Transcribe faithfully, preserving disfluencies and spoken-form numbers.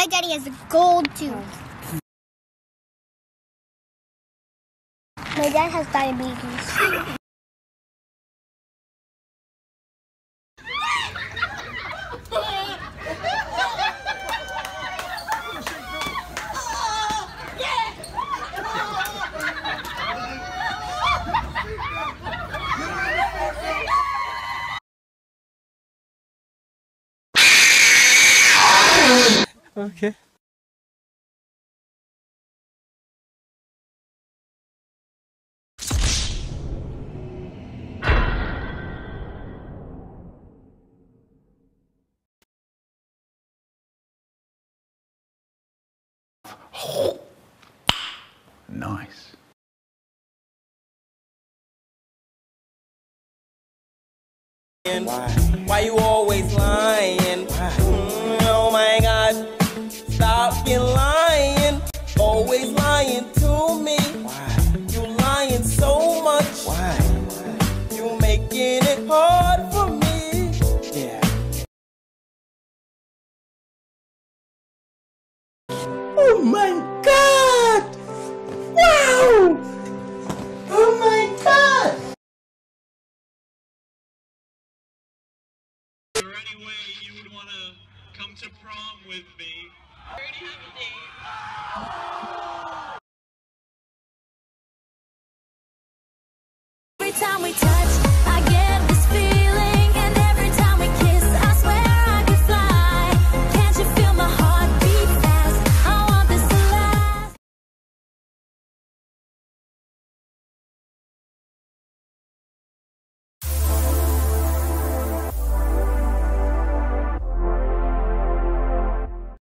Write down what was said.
My daddy has a gold tooth. My dad has diabetes. Okay. Nice. Why? Why you always lying? Why? Mm, oh my God! Stop being lying. Always lying to me. Why? You lying so much. Why? You making it hard for me. Yeah. Oh my God! Wow! Oh my God! Is there any way you would want to come to prom with me? I already have a date.